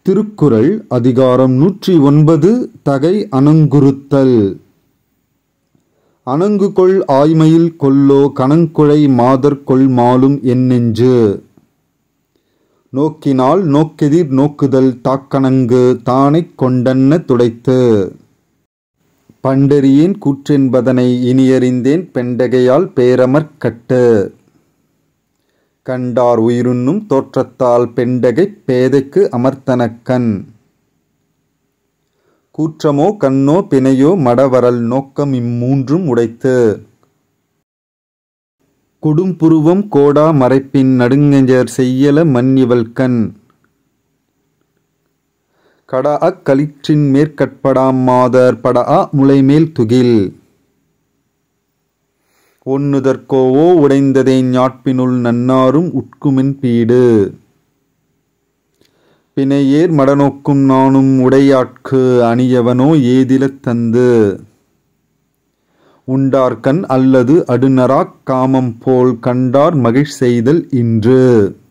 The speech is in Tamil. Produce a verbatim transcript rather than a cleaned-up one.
திருக்குறள் அதிகாரம் நூற்றி ஒன்பது தகை அணங்குறுத்தல். அணங்குகொள் ஆய்மையில் கொல்லோ கணங்குழை மாதர் கொள் மாலும் என்னெஞ்சு. நோக்கினால் நோக்கெதிர் நோக்குதல் தாக்கணங்கு தானைக் கொண்டன்ன துடைத்து. பண்டறியேன் கூற்றென்பதனை இனியறிந்தேன் பெண்டகையால் பேரமர்க் கட்டு. கண்டார் உயிருண்ணும் தோற்றத்தால் பெண்டகைப் பேதைக்கு அமர்த்தனக்கண். கூற்றமோ கண்ணோ பிணையோ மடவரல் நோக்கம் இம்மூன்றும் உடைத்து. கொடும்புருவம் கோடா மறைப்பின் நடுங்கஞர் செய்யல மன்னிவள்கண். கடாஅக் களிற்றின் மேற்கட்படாம் மாதர் படாஅ முலைமேல் துகில். ஒண்ணுதற்கோவோ உடைந்ததேன் ஞாட்பினுள் நன்னாரும் உட்குமென் பீடு. பிணையேர் மடநோக்கும் நாணும் உடையாட்கு அணியவனோ ஏதிலத் தந்து. உண்டார்கண் அல்லது அடுநராக் காமம் போல் கண்டார் மகிழ் செய்தல் இன்று.